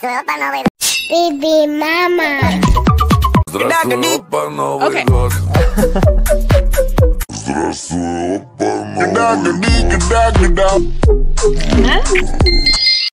Здравствуй, опа, Новый год. Биби, мама. Здравствуй, опа, Новый Okay. год. Здравствуй, опа, Новый год.